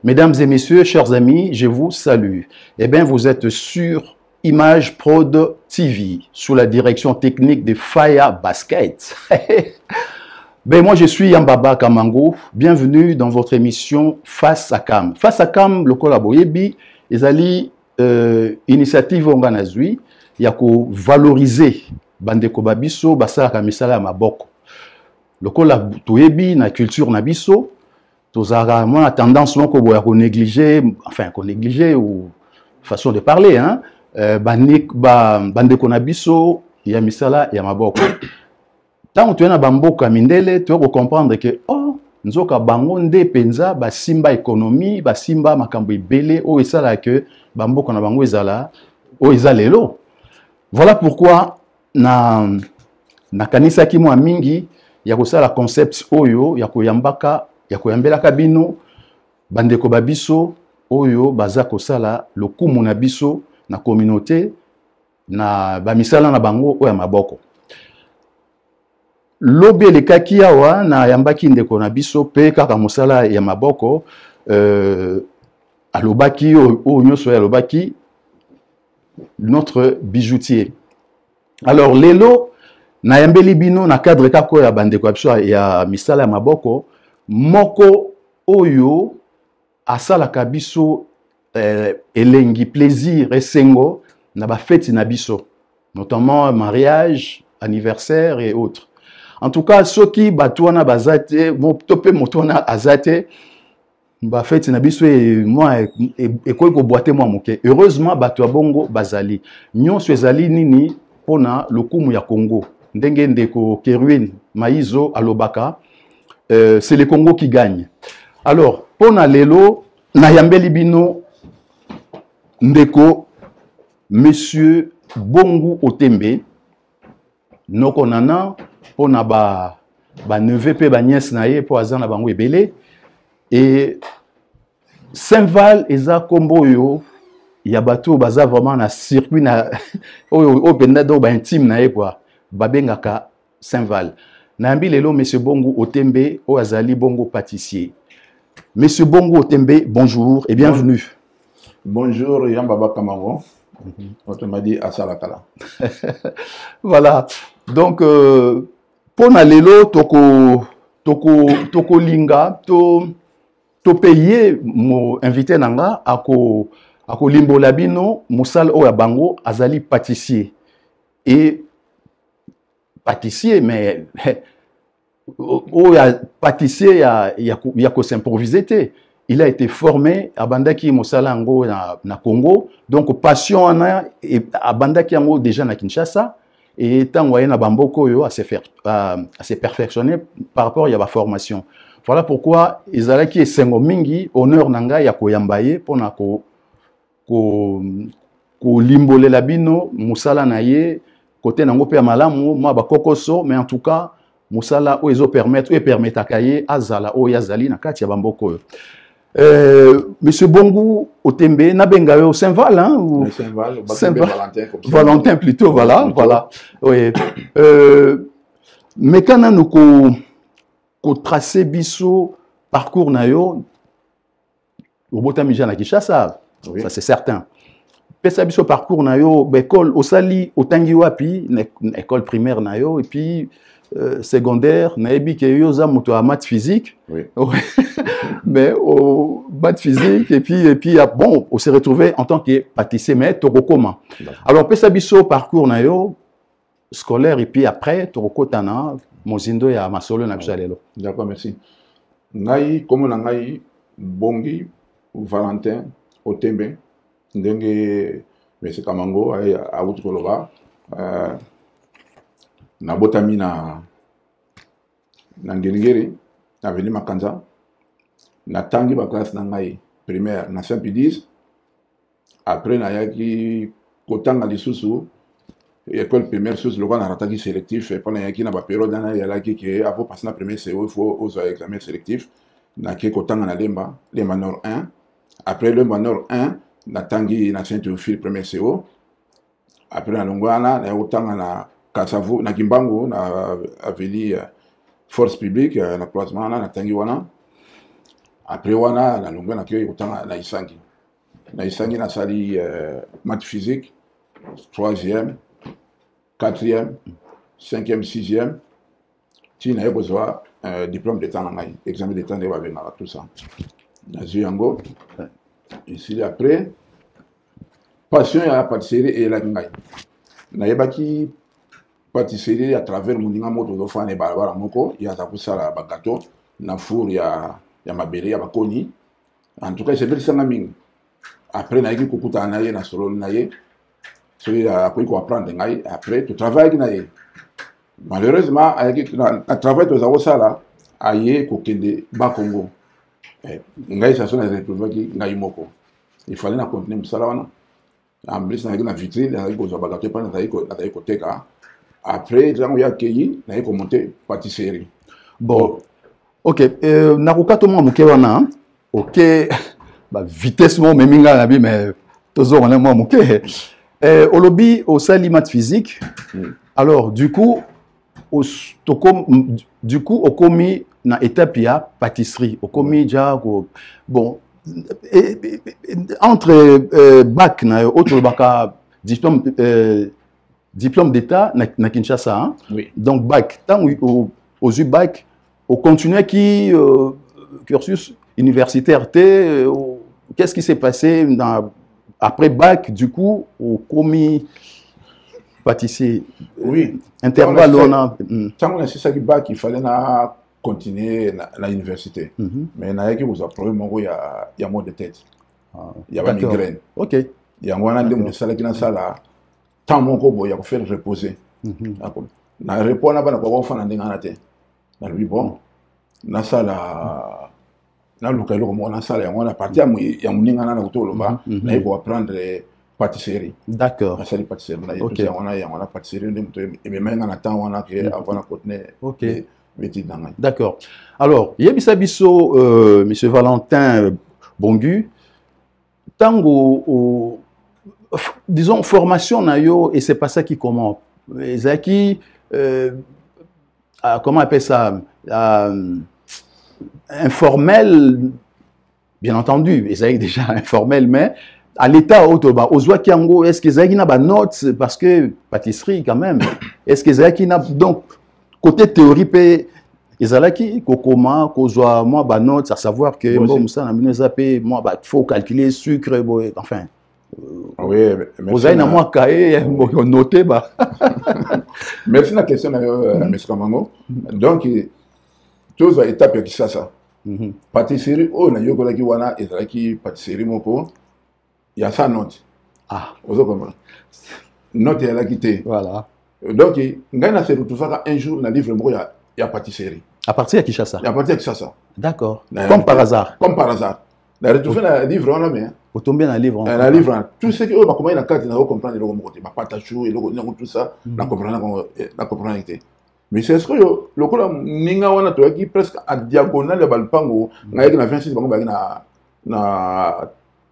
Mesdames et messieurs, chers amis, je vous salue. Eh bien, vous êtes sur Image Prod TV, sous la direction technique de Faya Basket. Ben, moi, je suis Yambaba Kamango. Bienvenue dans votre émission Face à Cam. Face à Cam, le collaboyebi, ils initiative onganazui, yako valoriser bandeko babiso, basala kamisala maboko. Le collaboyebi na culture nabiso. Tozara, moi, la tendance, non, qu'on négliger, enfin, qu'on négliger, ou façon de parler, hein, bande konabiso, ya misala, ya maboko. Tant que tu es na bamboka mindele, tu vas comprendre que, oh, nzoka bango nde penza, ba simba économie, ba simba makambo ibele, oh, et ça là que, bamboka na bango ezala, oh, ezalelo. Voilà pourquoi, na kanisa ki mwa mingi, ya kosala concept oyo, ya koyambaka, ya koyambela kabino bandeko babiso oyo baza kosala lokumu na biso na communauté na bamisala na bango oya maboko lobe lekaki awa na yambaki ndeko na biso pe kaka mosala ya maboko alobaki oyo nyoso ya alobaki notre bijoutier. Alors lelo na yambeli bino na cadre kako ya bandeko biso ya misala ya maboko moko oyo asala kabiso elengi plaisir esengo na ba fête na biso, notamment mariage, anniversaire et autres. En tout cas, ceux qui batouana bazate, topé motona azate, ba fête na biso et moi et ko boite moi moke. Heureusement batua bongo bazali. Nyonso ezali nini pona lokumu ya Congo. Ndenge ndeko Keruin Maizo alobaka. C'est le Congo qui gagne. Alors, pour Lelo, Nayambeli Bino, Ndeko, Monsieur Bongo Otembe, Noko Nana, pour ba neveu pe ba nièce naye pour azana bango ebele, et Saint-Val eza kombo yo, yabato baza vraiment na circuit na o pendado ba intime naye quoi, babengaka Saint-Val. Nambi lelo Monsieur Bongo Otembe, Oazali Bongo pâtissier. Monsieur Bongo Otembe, bonjour et bienvenue. Bonjour Yambaba Kamango. On m'a dit Asalakala. Voilà. Donc, pour lelo toko linga, to payer mon invité nanga, ako limbo labino, musal oya bango, azali pâtissier. Et pâtissier, mais pâtissier, il y a que s'improviser. Il a été formé à Bandaki Mosalango na Congo, donc passion à Bandaki Ango déjà na Kinshasa, et tant na Bamboko yo à se perfectionner par rapport à la formation. Voilà pourquoi Izalaki et Sengo Mingi, honneur nanga ya koyambaye pour na ko limbole labino, Musala naye, côté nango pe malamu moi ba kokoso, mais en tout cas musala o ezo permettre ou permettre akaye azala o yazali na kati ya bamboko. Monsieur Bongo Otembe na benga yo Saint-Val hein ou Saint-Val Valentin plutôt voilà voilà oui mais quand nous ko tracer biso parcours na yo au botamija na Kinshasa ça c'est certain. Pesa biso parcours na yo école osali otangi wapi école primaire na yo et puis secondaire na ebi ke yo za moto a maths physique oui. Mais au maths physique et puis bon on s'est retrouvé en tant que pâtissier mais torokoma. Alors pesa biso parcours na yo scolaire et puis après torokotana mozindo ya masolo na bisalelo. D'accord, merci. Ngai comme na ngai Bongi Valentin Otembe ndenge Monsieur Kamango a Utkoloba na botami na Ngengeri na veni Makanza na tangi ba classe na ngai primaire na Saint-Pédis après na yaki kotanga lisusu école primaire sous le na rataki sélectif pendant yaki na ba période na yalaki que avant passer na premier CO il faut aux examen sélectif na ke kotanga na lemba nord 1 après lemba nord 1 na tangi na Saint-Théophile premier CO après na longwana na otanga na Kasavu na Kimbangu na aveli force publique na croisement na tangi wana Après wana na longwe na kyo kotanga na isangi. Na isangi na sali maths physique 3e, 4e, 5e, 6e. Tu n'as pas besoin diplôme d'état na ngai, examen d'état de babenga tout ça. Na zuyango. Ici après passion ya pâtisserie et la ngai. Na yebaki pâtisserie à travers moninga moto do fane balabala moko ya za kusala ba gâteau na four ya mabele ya bakoni. En tout cas c'est belle sanga mingi. Après na yeki kokuta na ye na solo na ye. Celui a appris quoi apprendre ngai après tu travailles na ye. Malheureusement avec à travers tous ça là aye kokende ba Congo. Ngai ça sonne les retrouver qui ngai moko. Il fallait na continuer musala wana. En plus na vitrine na ko zo bagato pa na ko teka. Après jango ya keyi na ko monter pâtisserie. Bon. OK, naruka to mo muke wana. OK. Ba vitesse mo meminga na bi mais tozo on mo muke. Au lobby au sali maths physique. Alors du coup au commis na étape ya pâtisserie au commis déjà bon entre bac na autre baka diplôme d'état na Kinshasa hein? Oui. Donc bac tant aux bac au continuer qui cursus universitaire qu'est-ce qui s'est passé après bac du coup au commis pâtissier. Oui. Intervalle on a. Tant on a c'est ça qui bac il fallait na continuer à l'université. Mais il y a qui vous a problème, il y a moins de tête. Il y a pas de migraine. OK. Il y a moins de salle qui dans ça là. Tant mon cobo, il y a faire reposer. Na repos na bana kwa fana ndinga na te. Na lui bon. Na sala na lukalo mo na sala ya mwana parti ya muninga na kutolo ba na il faut apprendre pâtisserie. D'accord. Na sala pâtisserie na on a pâtisserie ndimto et même na temps on a que avant na contenir. OK. D'accord. Alors, Yebisa Bisso, M. Valentin Bongu, tango, disons, formation nayo, et c'est pas ça qui commence. Zaki, comment on appelle ça, informel, bien entendu, Zaki déjà informel, mais à l'état autoba, Ozwa Kiango, est-ce que Zaki n'a pas notes, parce que pâtisserie quand même, est-ce que Zaki n'a donc côté théorie, ezalaki kokoma kozwa moi ba note à savoir que bon ça na minezapé moi ba faut calculer sucre enfin oui vous avez na moi cahier noter ba merci la question monsieur Kamango donc tous à étape qui ça pâtisserie na yokola ki wana ezalaki pâtisserie moko ya sa note vous comprenez note ya la quitté voilà. Donc, ngai na se retrouver un jour na livre moko ya pâtisserie. À partir de Kinshasa. À partir de Kinshasa. D'accord. Comme par hasard. Comme par hasard. Na retrouver na livre on a mais. Au tomber dans livre. Na livre tout ce que ba comment na carte na comprendre le mot ba patachou et le tout ça na comprendre mais c'est ce que le ko ninga wana to qui presque à diagonale ya balpango ngai na 26 bango ba na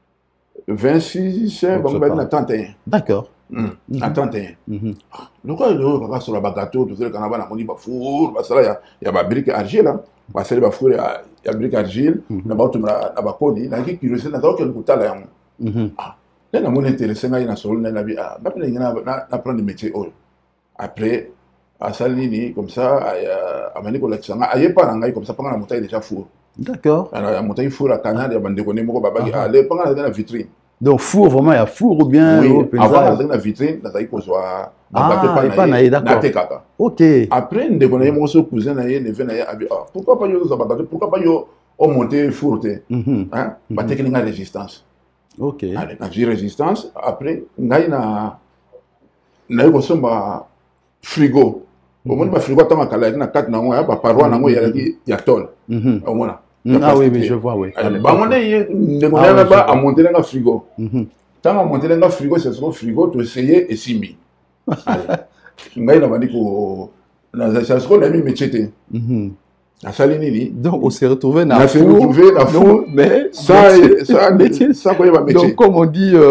26 bango ba na 31. D'accord. À 31. Le quoi le va sur la gâteau tout ça quand on a moni ba four ba sala ya ba brique argile là ba sala ba four ya brique argile na ba tumra na ba kodi na ki curiosité na ko ko tala ya là na mon intéressé na ina solo na bi ba pena na prendre métier oh après à salini comme ça à mani ko la tsanga aye pa ngai comme ça pendant la montagne déjà four. D'accord. La montagne four à Canada ya bande ko ne moko ba ba aller pendant la vitrine. Donc four vraiment il y a four ou bien oui, avant dans la vitrine dans ça soit d'accord. OK. Après on déconne mon cousin na neveu na pourquoi pas yo ça pourquoi pas yo au monter four hein ba technique résistance. OK. Allez quand j'ai résistance après ngai na yo somba frigo au moins ba frigo tant kala na 4 na ngo ya ba paroi na ngo ya tol au moins. Ah oui, oui, je vois, oui. Bah, on est là-bas à monter dans le frigo. Tant à monter dans le frigo, c'est ce frigo, tu essayes et simbi. Allez. On a dit que c'est ce qu'on a mis métier. Donc, on s'est retrouvé dans la four, mais ça, quoi, il va métier. Donc, comme on dit,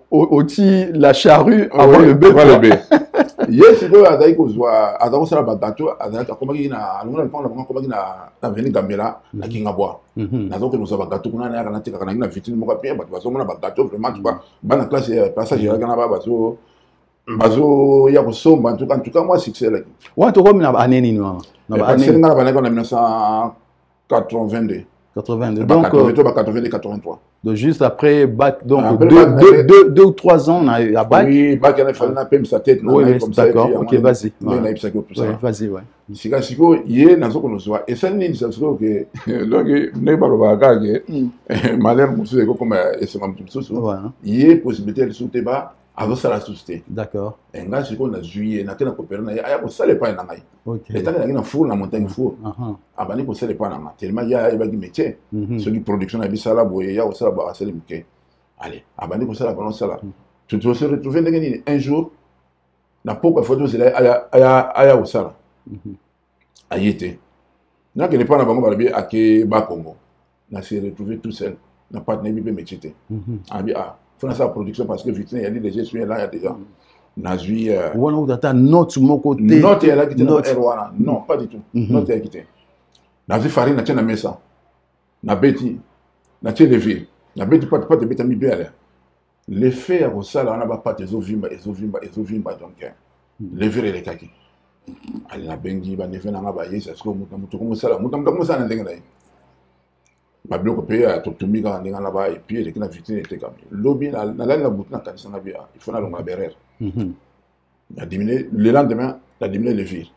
oti la charrue avant le bœuf. Yes, c'est quoi d'ailleurs qu'on voit avant ça la gâteau avec comment il a nous on prend comment il a venu Gambela na Kingabwa na donc nous avons gâteau qu'on a na tika kana na vitrine moko bien parce que on a gâteau vraiment tu vois bana classe passage là kana ba bazo ya kusomba en tout cas moi succès là wa to comme na année ni na année c'est na bana en 1982 donc 82 83 donc juste après bac donc 2 ou 3 ans à bac. Oui, bac il a fallu na pem sa tête oui, d'accord. OK, vas-y. Vas-y, ouais. Sika siko yé na zo kono soa et ça ni ça siko que donc ne ba ba ka ke malheur musu ko comme ese mam musu yé possibilité de sauter ba avant ça la société. D'accord. Et nga siko na juillet na tena coopérer na ya ko sale pas na ngai. OK. Et tant na four na montagne four. Abani ko sale pas na ngai. Tellement ya ba métier. Ce qui production na bisala boye ya ko sala ba sale muke. Allez, abani ko sala ba sala. Tu te retrouves un jour na poko photo c'est aya ko sala. Ayete. Na que ne pas na bango ba bi ake ba Congo. Na se retrouver tout seul. Na pas na bi métier. Abi faut faire sa production parce que vitrine il y a des gestions là il y a déjà nazui on a data note mon côté note elle a quitté non pas du tout note elle a quitté nazui farine na tena mesa na beti na tena ville na beti pas de beta mi bien l'effet à ça là on a pas des ovimba donc lever les kaki ali na bengi ba nefe na ba yesa sko mutu comme ça na ndenga na ma bloc payé à tout migrant là-bas et puis la vitrine était comme lobby la boutique dans kanisa na bia il faut na longa berère a diminué le lendemain a diminué les villes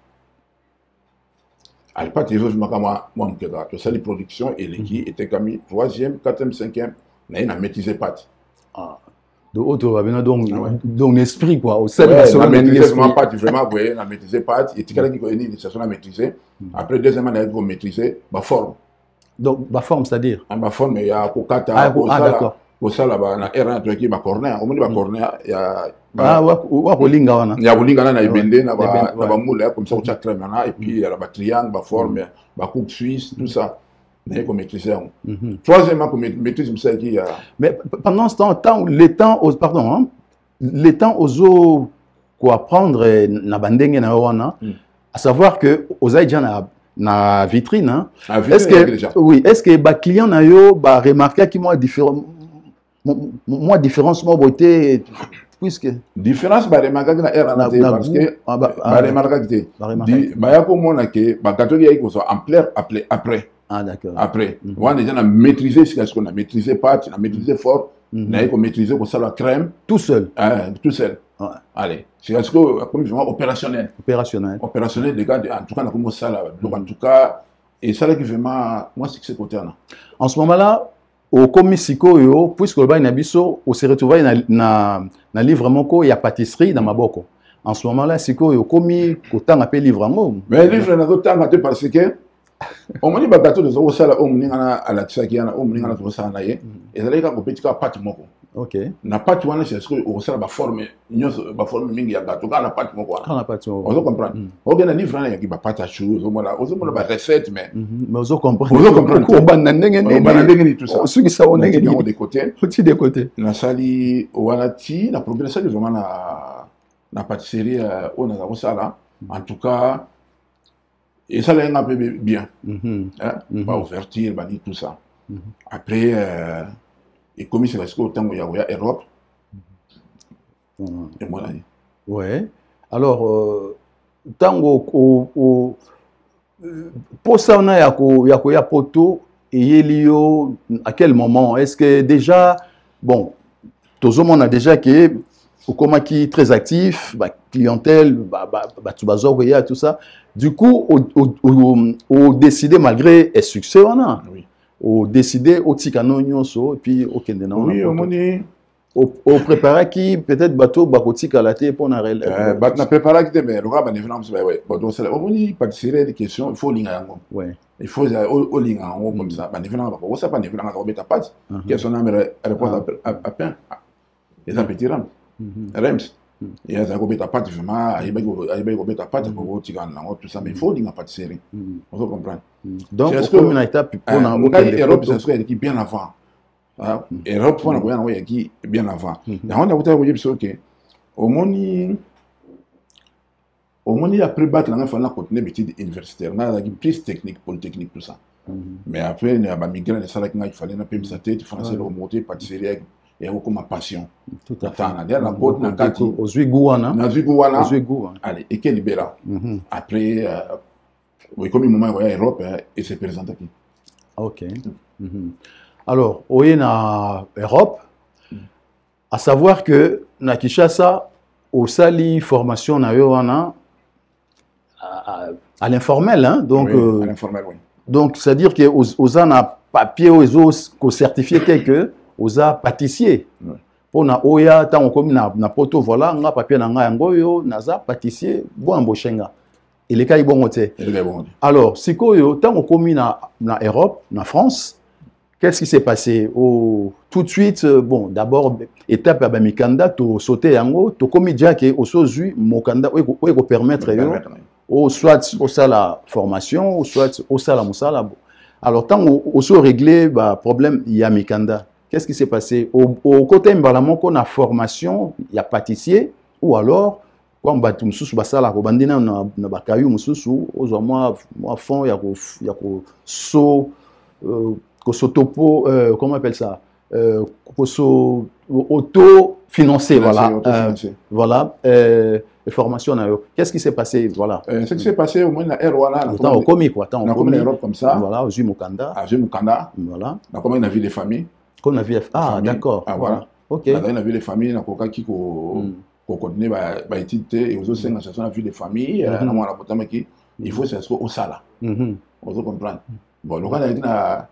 à pas TV moi m'keda to ça les productions et l'équipe était comme 3e 4e 5e na maîtriser pas de autre va donc esprit quoi au sein de la maîtriser pas vraiment voyez na maîtriser pas et tu qui connaît l'initiation à maîtriser après deuxième année pour maîtriser ma forme. Donc, ma forme, c'est-à-dire ma forme, il y a Kokata, d'accord. Au sala, na R1, tu as corner. Au moins, il corner, il y a. Wakolinga, il y a Bolingana, na Ibende, na ba moule, comme ça, au chat maintenant, et puis il y a la triangle, ma forme, ma coupe suisse, tout ça. Mais comme maîtriser. Troisièmement, comme maîtrise, ça qui a. Mais pendant ce temps, les temps aux eaux, quoi prendre, na bandenge na wana, à savoir que aux Aïdjana, na vitrine hein. Est-ce que oui, est-ce que les clients na yo ba remarquer qui moi différence moi beauté puisque différence ba remarquer na era na parce que ba remarquer ba ya ko mona ke ba gâteau ya ko so ampleur après d'accord après on déjà na maîtriser ce qu'on a maîtrisé pâte na maîtrisé fort na ko maîtriser ko ça la crème tout seul allez c'est parce que comme vraiment opérationnel des gars en tout cas comme ça là donc en tout cas et ça là qui vraiment moi c'est que c'est côté là en ce moment là au komisiko yo puisque le bain nabiso on se retrouve na livre moko ya pâtisserie dans maboko en ce moment là siko yo komi kotanga pe livre ngo mais livre na kotanga te parce que on m'a dit ba gâteau de ça là on mninga à la tsaki na on mninga na to ça na ye et ça là ka petit ka pâte moko. OK. Na pâte wana c'est ce que on sala ba forme mingi ya gâteau ka na pâte moko wana. Na pâte. On doit comprendre. On bien na livre na ya ki ba pâte à chou, on mona ba recette mais on comprendre. On ba na ndenge ni tout ça. Ce qui ça on ndenge ni de côté. Petit de côté. Na sali wana ti na problème ça vraiment na pâtisserie on a ça là. En tout cas et ça là un peu bien. Ba ouverture, ba tout ça. Après et comme c'est parce qu'au temps où il y a Europe, et moi là. Ouais. Alors, tango pour ça on a ya poto et Lio à quel moment est-ce que déjà bon tout le monde a déjà que comment qui très actif clientèle tout ça du coup au décider malgré un succès on a au décider au tikano nyonso et puis au kendena oui au moni au préparer qui peut-être bateau bakotika la té pour na na préparer qui mais le gars ba nevenam c'est ouais donc c'est au moni pâtisserie des questions il faut linga yango ouais il faut au linga yango comme ça ba nevenam ba ça pas nevenam ka beta pâte question na répondre à pain et ça petit ram rems et ça ko beta pâte vraiment ayi ba ko beta pâte ko tika na tout ça mais il faut linga pâtisserie on peut comprendre donc comme une étape pour na Europe c'est ce qui bien avant Europe on a voyé na qui bien avant na on a voté ko yebso que au moni après battre la fin la continuer études universitaires na la plus technique polytechnique tout ça mais après il y a ba migrer les salles qu'il fallait na pm sa tête français le monter pâtisserie et comme ma passion tout à fait na la côte na kati aux Guana allez et quel libéra après oui comme moment voyage Europe et se présente aquí. OK. Alors, au na Europe, à savoir que na Kinshasa au sali formation na yo wana à l'informel hein, donc oui, à l'informel oui. Donc c'est-à-dire que aux ana papier aux certifié quelque aux pâtissier. Pour na oya tant comme na poto voilà nga papier na nga yango yo naza pâtissier bo embauchenga. Et les cas ils bon côté. Alors, si koyo tant on commis na Europe, na France, qu'est-ce qui s'est passé tout de suite bon, d'abord étape à mikanda to sauter yango, to commis déjà que au sozu mokanda ou permettre yo ou soit au ça la formation ou soit au ça la musala. Alors tant au so régler bah problème il y a mikanda. Qu'est-ce qui s'est passé au côté mbalamon qu'on a formation, il y a pâtissier ou alors quand batu mususu basala ko bandina na bakayu mususu ozo moi fond ya ko so ko sotopo comment on appelle ça ko so auto financé voilà voilà formation na yo qu'est-ce qui s'est passé voilà ce qui s'est passé au moins la R1 là on commis quoi on commis l'Europe comme ça voilà au Mukanda voilà on a comme une vie de famille qu'on a vu d'accord voilà OK on a une vie de famille na koka ki ko continuer ba étude et aux autres associations de vie de famille na mwana botama ki il faut c'est ce au sala on doit comprendre bon le cas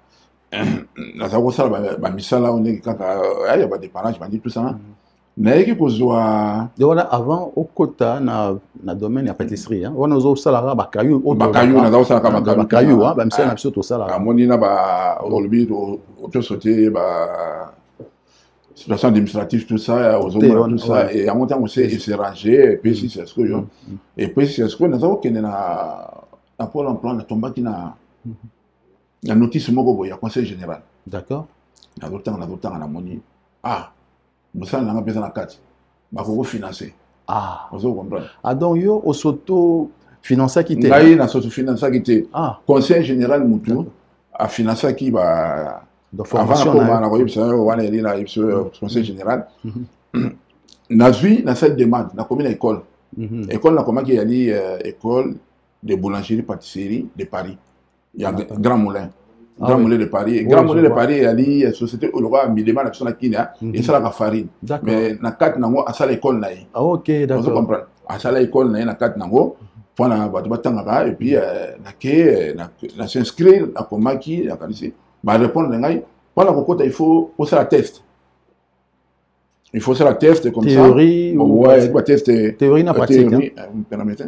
na ça ko sala ba misala on est kaka ya ba dépannage ba dit tout ça na yeki ko zoa de voilà avant au kota na domaine ya pâtisserie hein on ozo sala ba kayu na za sala ba kayu hein ba misala biso to sala amoni na ba olbi to sauter ba situation administrative tout ça aux hommes tout ça et en même temps on s'est rangé et puis c'est ce que et puis c'est ce que nous avons qu'il na pour l'emploi na tomba qui na notice moko boya conseil général d'accord na d'autant na moni nous ça na besoin na carte ba ko financer vous comprenez donc yo au soto financer qui était ngai na soto financer qui était conseil général mutu a financer qui ba de formation conseil général na vu na cette demande na commune école école na comment qui y a école de boulangerie pâtisserie de Paris il y a Grand Moulin de Paris Grand Moulin de Paris il y a société au roi mi demande na Kenya et ça la farine mais na carte nango à ça l'école na OK d'accord vous comprenez à ça l'école na carte nango pour na batanga et puis na s'inscrire à comment qui la qualité bah répondre voilà pourquoi il faut faire la test. Il faut faire la test comme théorie ça. Ouais, quoi test théorie na pratique. Théorie, vous permettez.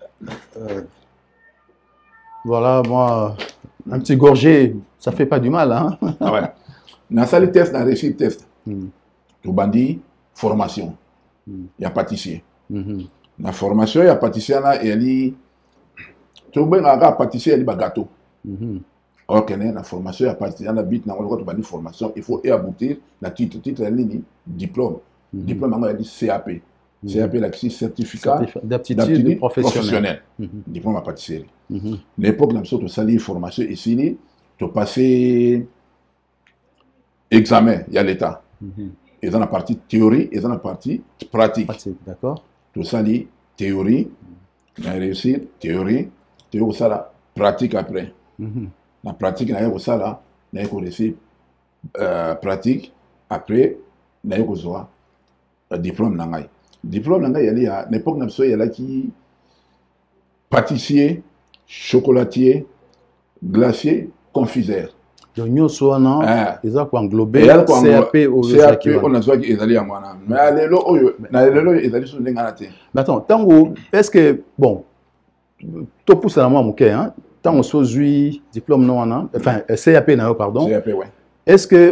Voilà moi un petit gorgé, ça fait pas du mal hein. Ouais. Dans ça le test, dans réussir test. Tout bandit formation. Il y a pâtissier. La formation, il y a pâtissier là et il tout bien à pâtissier il y a gâteau. Ok, la formation, il y a pâtissier, la bite, la formation, il faut y aboutir la titre la ligne diplôme. Diplôme, il y a dit CAP. CAP, là, certificat d'aptitude professionnelle. Diplôme à pâtisserie. L'époque, nous avons sali formation ici, tu passé examen, il y a l'État. Ils ont la partie théorie, ils ont la partie pratique. D'accord. Tout ça, théorie, on a réussi, théorie, ça, la pratique après. La pratique, on a ça, là, on a réussi, pratique, après, on a réussi, diplôme, diplôme, il y a l'époque, il y a là qui pâtissier, chocolatier, glacier, confiseur. Donc, nous sommes englobés CAP, on a joué qu'ils allaient à moi. Mais ils allaient sur les ganatés. Mais attends, tango, est-ce que, bon, tu pousses à moi, mon cœur, tant on soit diplôme non, enfin, CAP, pardon. CAP, ouais. Est-ce que,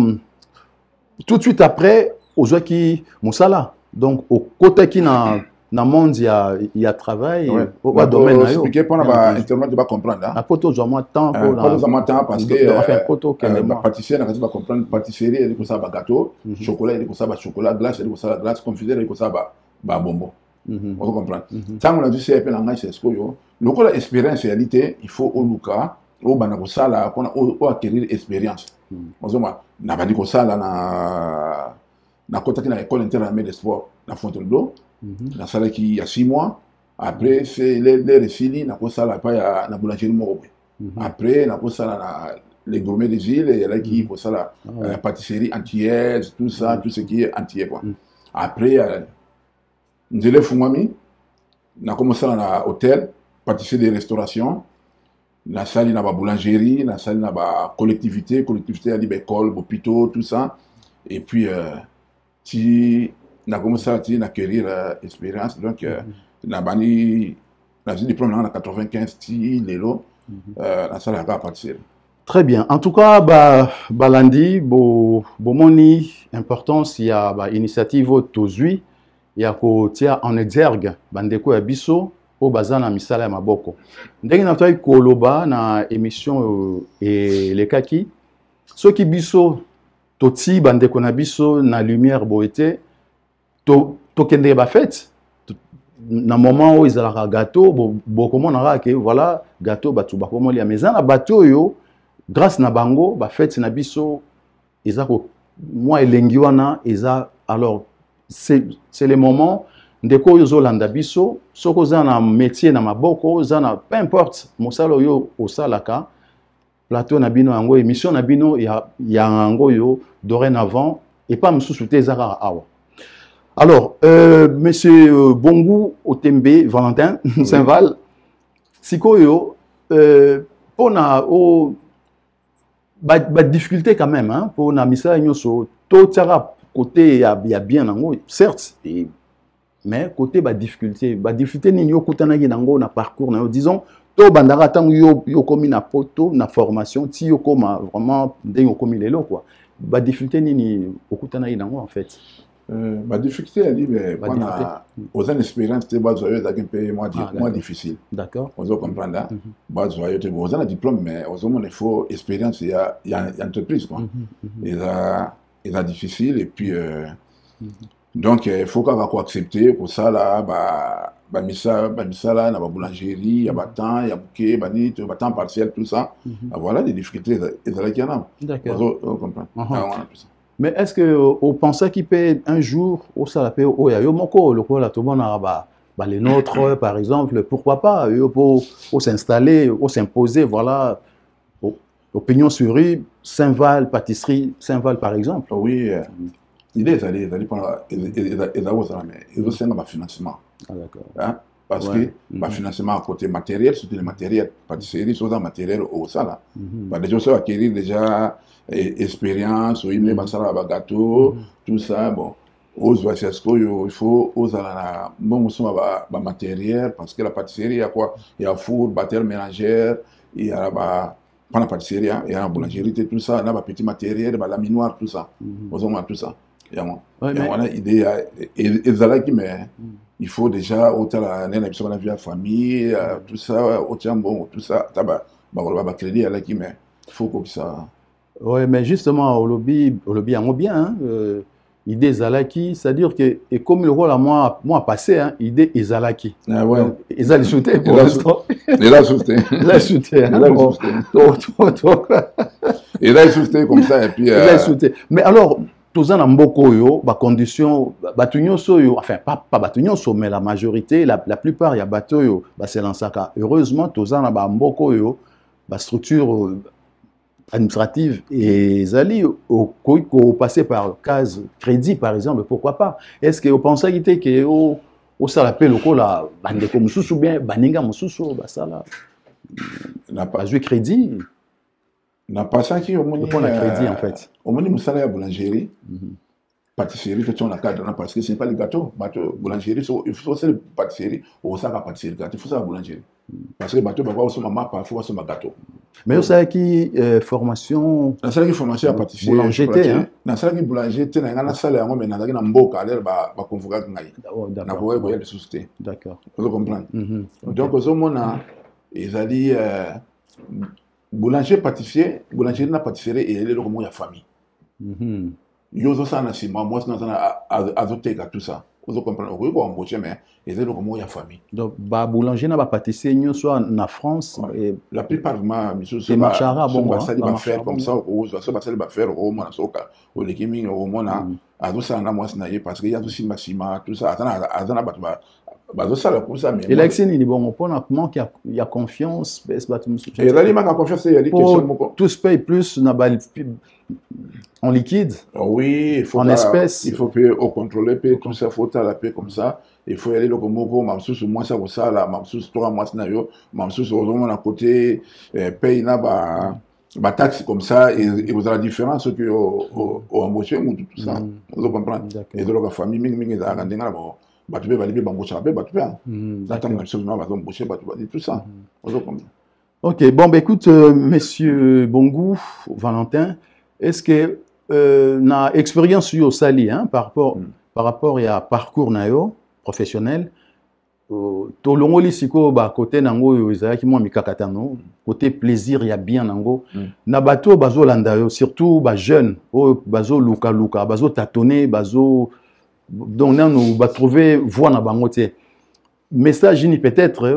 tout de suite après, aux gens qui, Moussala, donc, au côté qui n'a, dans le monde, il y a travail. Au domaine, expliquer pour l'internet, tu vas comprendre. La photo, j'ai moins de temps pour temps parce que pâtissier, on va comprendre pâtisserie, il y a des gâteaux, chocolat, il y a des chocolat, glace, il y a des glace, confiture, il y a des bonbons. On va comprendre. Tant qu'on a dit c'est un c'est ce que le la expérience réalité, il faut au Luca, au Banakosala, qu'on a acquérir expérience. On n'a pas dit que ça là na côté na école interne de sport na Fontainebleau na salle qui il y a 6 mois après c'est les refili na ko sala pa ya na boulangerie moko après na ko sala les gourmets des îles et là qui ko sala pâtisserie antillaise tout ça tout ce qui est antillais quoi après ndele fumami na commencé na hôtel pâtisserie de restauration na salle na ba boulangerie na salle na ba collectivité à l'école hôpitaux tout ça et puis si on a commencé à acquérir l'expérience, donc on a eu diplôme en 95, la salle à partir. Très bien. En tout cas, Balandi, Bomoni, importance, il y a initiative Tozui, il y a en exergue, Bandeko Abisso, au Bazana Misala Maboko. Dès que nous avons Koloba, na émission et les Kaki, ceux qui bisso, Toti bandeko na biso na lumière boete to kende ba fête na moment où ils ala gâteau comment on que voilà gâteau batu ba komo lia maison na bateau yo grâce na bango ba fête na biso ezako moi elengi wana eza alors c'est les moments ndeko yo zolanda biso soko za na métier na maboko za na peu importe mosalo yo osalaka plateau na bino yango émission na bino ya yango yo dorénavant et pas me sous-souter Zara Awa. Alors monsieur Bongo Otembe Valentin Saint-Val sikoyo pour na difficulté quand même hein pour na misa nyoso to tara côté ya bien nango certes mais côté difficulté ni yo kutana nango na parcours na disons to bandara tant yo komi na poto na formation ti yo koma vraiment ndenge yo komi lelo quoi difficulté ni okutana nango en fait difficulté elle dit mais aux expériences te bas joyeux d'un pays moins difficile d'accord on doit comprendre là bas joyeux te aux un diplôme mais aux hommes il faut expérience il y a entreprise quoi et ça difficile et puis donc il faut qu'on va accepter pour ça là misa là na boulangerie ya temps ya bouquet bani tu temps partiel tout ça voilà des difficultés et ça là qui en a d'accord on comprend mais est-ce que on pensait qu'il peut un jour au salapé au ya yo moko le ko la to bona les nôtres par exemple pourquoi pas pour s'installer ou s'imposer voilà opinion sur rue Saint-Val pâtisserie Saint-Val par exemple oui l'idée est allée pendant ils ont un financement d'accord hein parce que financement à côté matériel surtout le matériel pâtisserie sont dans matériel au ça là déjà ça acquérir déjà expérience ou il gâteau tout ça bon aux il faut aux bon matériel parce que la pâtisserie il y a quoi il y a four batteur mélangère il y a pas la pâtisserie il y a la boulangerie tout ça là petit matériel la laminoir tout ça aux tout ça il y a voilà idée et ça là qui mais il faut déjà autant la vie à famille tout ça autant bon tout ça crédit là qui mais il faut que ça. Oui, mais justement, au lobby en bien, idée Zalaki, c'est-à-dire que, et comme le rôle à moi passé, hein, idée Zalaki. Ah ouais. Ils allaient shooter pour l'instant. Il a shooté. Il a shooté. Il a shooté comme ça, et puis. Il a shooté. Mais alors, tous en amboko yo, conditions, batunyo so yo, enfin, pas batunyo so, mais la majorité, la plupart, il y a bateau yo, c'est l'ansaka. Heureusement, tous en amboko yo, structure administrative et Zali au passé par case crédit par exemple pourquoi pas est-ce que vous pensez que au salapé local la bande comme sous bien baninga mususu ça là n'a pas joué crédit n'a pas ça qui au moins crédit en fait au moins musala ya boulangerie pâtisserie, tout on a cadre, parce que ce n'est pas les gâteaux. Boulangerie, il faut faire pâtisserie, ou ça va pâtisserie, il faut ça boulangerie. Parce que les bateaux, parfois, parfois, c'est un gâteau. Mais vous savez qui formation. Dans la formation à pâtisserie, boulanger, hein? Dans la boulanger, il y a une salle, mais dans la mboka, il y a convoqué. Il y a des sociétés. D'accord. Vous comprenez? Donc, au moment ils ont dit boulanger, pâtissier, boulangerie, pâtisserie, et il y a la famille. Yozo sana si moi sana azoteka tout ça. Vous comprenez? Oui, bon, embaucher mais ils ont comment la famille. Donc ba boulanger na ba pâtissier nous soit en France et la plupart de ma mission c'est marchara bon ça va faire comme ça au ça va faire au moins soka au lekimi au moins azosa na moi snaye parce que y a aussi maxima tout ça azana batba et l'accès ni bon on prend comment il y a confiance et là il manque confiance il y a des questions tous payent plus na ba en liquide oui il faut en espèces il faut payer au contrôler payer tout ça faut la payer comme ça il faut aller le moko mamsous moi ça la mamsous 3 mois na yo mamsous au moins à côté paye na ba taxe comme ça et vous avez la différence que au embauché ou tout ça vous comprenez et de la famille mingi za ngandinga ba tu peux valider bango chabe ba tu peux attends absolument va embaucher ba tu vas dire tout ça vous comprenez. OK bon bah écoute monsieur Bongou Valentin est-ce que na expérience yo sali hein par rapport à parcours na yo professionnel to longoli siko ba côté nango yo ezaki mo mikakatano côté plaisir ya bien nango na bato bazo landa yo surtout ba jeune o bazo luka bazo tâtonner bazo donc nous va trouver voix na bango té message ni peut-être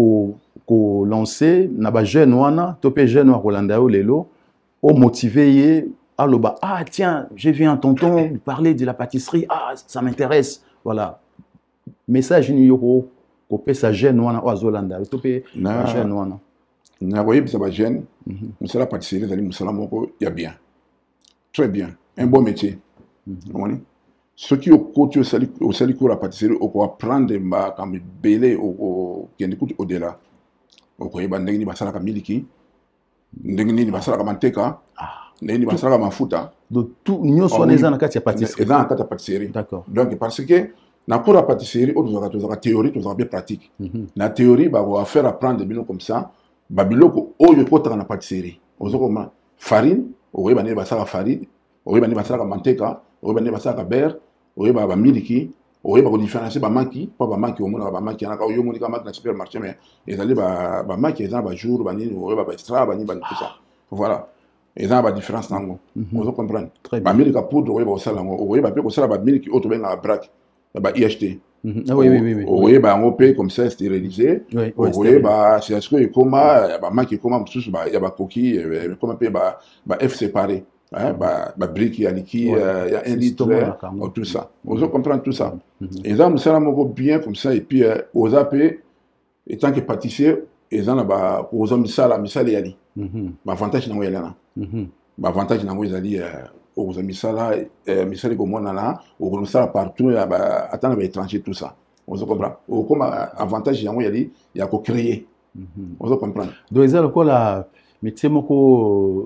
ko lancer na ba jeune wana to pe jeune wa kolanda yo lelo o motiver aloba ah tiens j'ai vu un tonton parler de la pâtisserie ah ça m'intéresse voilà message ni yo ko pesa jeune wana o azolanda to pe jeune wana na voyez ça ba jeune musala pâtisserie zali musala moko ya bien très bien un bon métier on ce qui au côté au sali ko la pâtisserie au ko apprendre ma comme belé au qui écoute au-delà au ko yeba ndenge ni basala ka miliki ndenge ni basala ka manteka ndenge ni basala ka mafuta donc tout nyonso neza na kati ya pâtisserie eza na kati ya pâtisserie d'accord donc parce que na cours la pâtisserie on a théorie on a bien pratique na théorie ba va faire apprendre des biloko comme ça ba biloko oyo ko ta na pâtisserie ozo comme farine oyo ba ne basala farine oyo ba ne basala ka manteka oyo ba ne basala ka beurre oyo ba miliki oyo ba ko différencier ba maki pas ba maki au monde ba maki na ka oyo monika maki na supermarché mais ezali ba maki ezali ba jour ba ni oyo ba extra ba ni ba tout ça voilà ils ont la différence nango vous comprenez ba milika poudre oyo ba osala ngo oyo ba pe ko sala ba miliki auto benga braque ba IHT oui oyo ba ngo pe comme ça stérilisé oyo ba c'est ce que comment ba maki comment mususu ba ya ba coquille comment pe ba F séparé hein ba brique ya liki ya 1 litre tout ça vous comprenez tout ça ils ont ça moko bien comme ça et puis aux AP étant que pâtissier ils ont ba aux misala yali ba avantage nango yala ba avantage nango ezali aux misala misala ko mona na au misala partout attendre ba étranger tout ça on se comprend au comme avantage yango yali ya ko créer on se comprend donc ezali ko la métier moko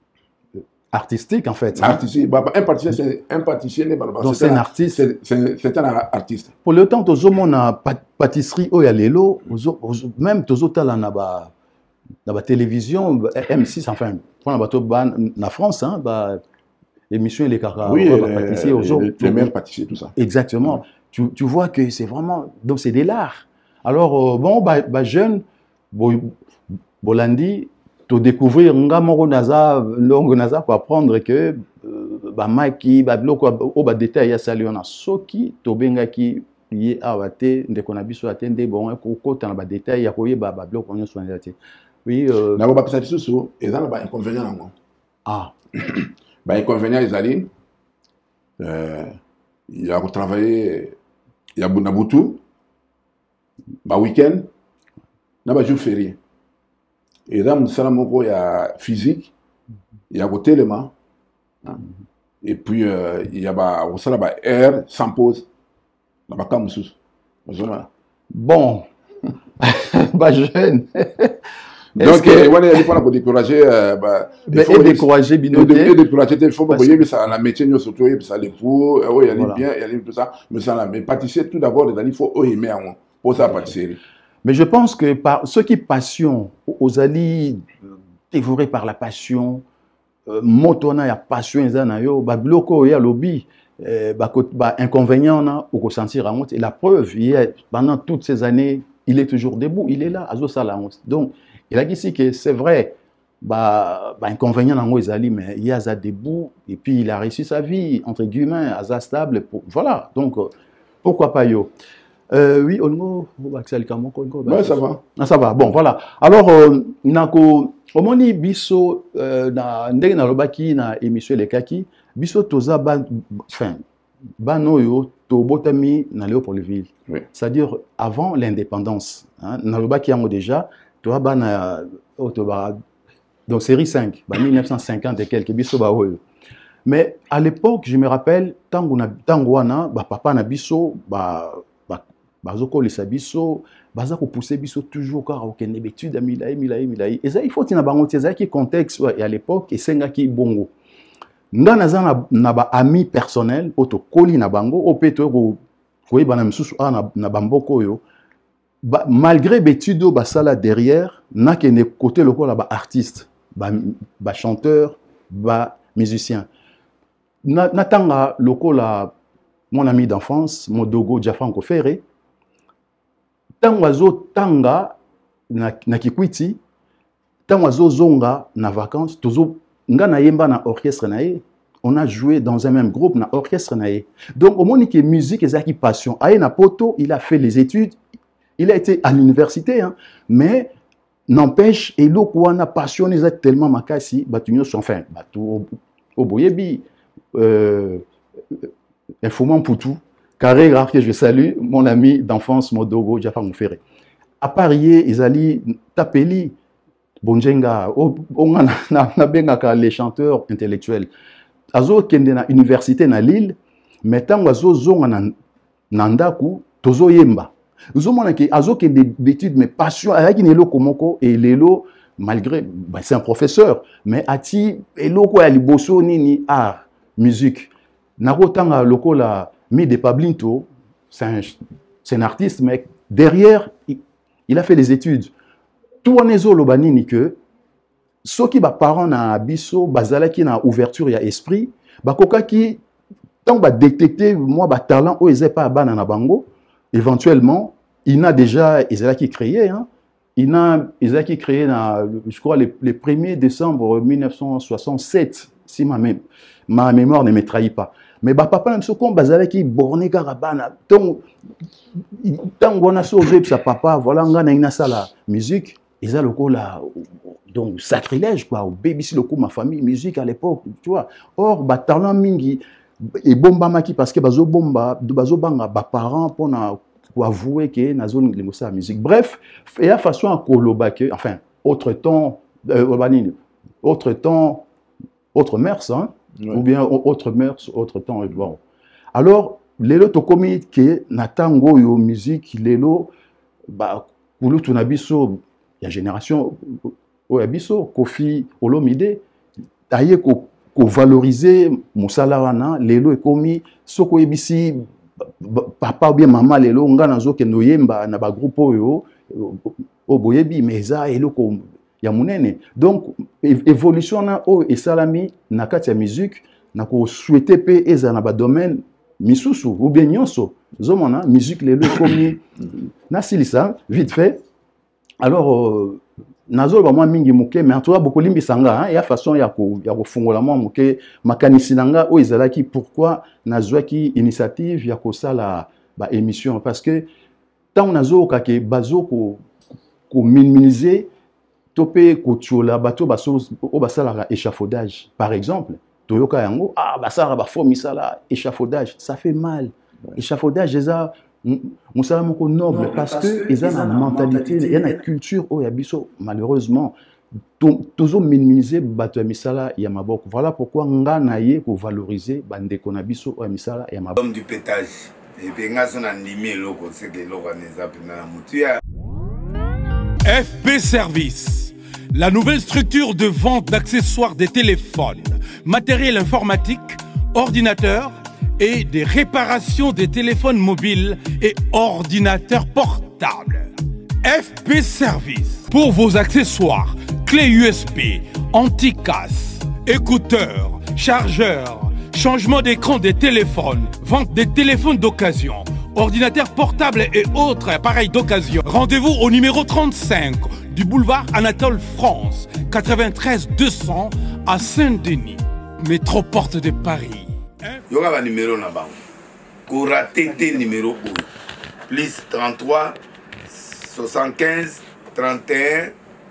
artistique en fait. Artistique, un pâtissier n'est pas c'est un artiste. C'est un artiste. Pour le temps, tous on a pâtisserie au yalelo, même tous autres là na ba télévision M6 enfin pour la France hein bah émission les caca oui pâtissier aux autres les meilleurs pâtissiers tout ça. Exactement. Tu vois que c'est vraiment donc c'est de l'art. Alors bon bah jeune Bolandi to découvrir ngamo naza longo naza pour apprendre que ba maki ba bloko o ba détail ya sali on a soki to bengaki ye awate ndeko na biso atende bon ko kota na ba détail ya ko ye ba bloko on so na te oui na ba pesa susu eza na ba inconvénient nango ba inconvénient ezali il y a travailler il y a bunabutu ba week-end na ba jour férié. Et là, il y a physique, il y a côté élément, et puis il y a air sans pause. Bon, bah jeune, Donc, on est pas décourager. Et décourager Binoté. Et décourager, il faut que ça la métier, nous surtout, ça les pour, il y a bien, il y a tout ça. Mais ça, mais pâtisser tout d'abord, il faut aimer pour ça pâtisserie. Mais je pense que par ceux qui passion, aux alliés dévorés par la passion, motona ya passion ezana yo, ba bloko ya lobby, inconvénient ou ressentir en honte. Et la preuve, pendant toutes ces années, il est toujours debout, il est là, à la honte. Donc, il a dit ici que c'est vrai, inconvénient dans Ezali, mais il y a ça debout, et puis il a réussi sa vie, entre guillemets, à ça stable. Voilà, donc, pourquoi pas yo? Oui, on ça va. Ah, ça va, bon, voilà. Alors, omoni biso na ndenge na lobaki na émission les kaki biso toza enfin banoyo to botami na Léopoldville, c'est-à-dire avant l'indépendance, hein, na lobaki yango déjà to bana donc série 5 1950 et quelques biso ba oyo. Mais à l'époque je me rappelle tango wana papa na biso bazoko lisa biso baza ko pousser biso toujours car aucune étude milai et ça il faut tina bango tia qui contexte et à l'époque et senga ki bongo nga naza na ba ami personnel auto koli na bango opeto ko yebana msusu na bamboko yo malgré betudo basala derrière na kene côté lokola ba artiste ba chanteur ba musicien na tanga lokola mon ami d'enfance Modogo Jafan Kofere Tangwazo tanga na Kikwiti, tangwazo zonga na vacances, tozo nga na yemba na orchestre nae, on a joué dans un même groupe na orchestre nae. Donc au moment que musique et qui passion, aye na poto, il a fait les études, il a été à l'université, hein, mais n'empêche et lo quoi na passionné tellement makasi, batunyo enfin, batu au boyebi infomant poutou. Carré grave que je salue, mon ami d'enfance, Modogo, Jafar Moufere. À Paris, ils allaient tapeli, Bonjenga, on a les chanteurs intellectuels. Azo kende na université na Lille, mais tant azo zonga nandaku, tozo yemba. Azo mona ki azo kende d'études, mais passion, ayaki nelo komoko et lelo, malgré, c'est un professeur, mais ati elo ko ya liboso nini art, musique. Nako tanga loko la Mi de Pablinto, c'est un artiste, mais derrière, il a fait des études. Tout en est lobanini que ceux qui parents na biso, bazala qui na ouverture et esprit, bakoka qui tant ba détecter moi ba talent ou ils pas bana na bango, éventuellement, il a déjà Isaac qui créé, hein. Il a Isaac qui créé je crois le 1er décembre 1967, si ma mémoire ne me trahit pas. Mais papa même ce qu'on bazala qui borné garabana tant on a sauvé sa papa voilà on a une sala musique ils a le coup là donc sacrilège quoi au baby si le coup ma famille musique à l'époque tu vois or talent mingi et bomba maki parce que bazo bomba bazo banga ba parents pour na avouer que na zone la musique bref et la façon à koloba que enfin autre temps autre mœurs hein. Ouais. Ou bien autre mœurs, autre temps. Bon. Alors, lelo tokomi ke natango yo musique lelo ba kulu tunabiso ya génération oyabiso Kofi Olomide taye ko valoriser musala wana lelo ekomi soko ebisi papa ou bien maman lelo nga nazo ke noyemba na ba groupe oyo oboyebi meza eloko ya munene. Donc évolution na o et salami na kati ya musique na ko souhaiter pe eza na ba domaine misusu ou bien nyonso zomona musique lelo komi na silisa vite fait alors nazo ba moi mingi muke mais en tout cas beaucoup limbi sanga hein ya façon ya ko fungola moi muke makanisi nanga o ezalaki pourquoi nazwaki initiative ya ko sala ba émission parce que tant nazo ka ke bazo ko minimiser topé kochola bato baso o basala échafaudage par exemple toyoka yango basala ba formisala échafaudage ça fait mal échafaudage eza musala moko noble parce que eza na mentalité et na culture o ya biso malheureusement toujours minimiser bato ya misala ya maboko voilà pourquoi nga na ye ko valoriser bandeko na biso o ya misala ya maboko du pétage et puis nga sona ndimi loko c'est que loko neza pena mutu ya FP Service, la nouvelle structure de vente d'accessoires des téléphones, matériel informatique, ordinateurs et des réparations des téléphones mobiles et ordinateurs portables. FP Service pour vos accessoires, clés USB, anti-casse, écouteurs, chargeurs, changement d'écran des téléphones, vente des téléphones d'occasion, ordinateurs portables et autres appareils d'occasion. Rendez-vous au numéro 35 du boulevard Anatole France, 93 200 à Saint-Denis, métro Porte de Paris. Il y aura un numéro là-bas. Koura TT numéro 1. Plus 33 75 31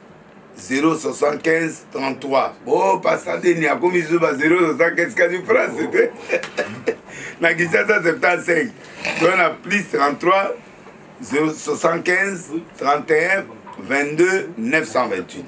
075 33. Oh, passez n'y a comme ils ont 075 quasi France. Na Kinshasa 75. On a plus 33 075 31 22 928.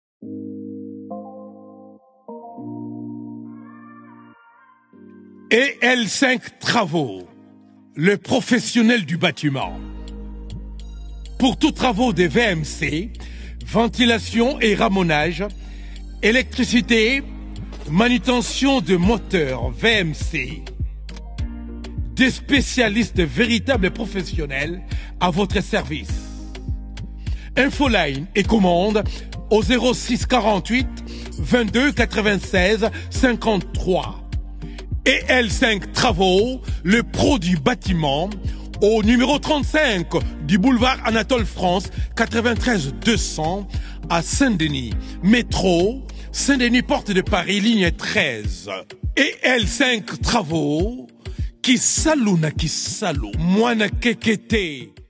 Et L5 Travaux, le professionnel du bâtiment. Pour tous travaux de VMC, ventilation et ramonage, électricité, manutention de moteurs VMC, des spécialistes véritables professionnels à votre service. Infoline et commande au 06 48 22 96 53. Et L5 Travaux, le pro du bâtiment, au numéro 35 du boulevard Anatole France, 93 200 à Saint-Denis. Métro, Saint-Denis, Porte de Paris, ligne 13. Et L5 Travaux, qui salou na qui salou, moi na kekete.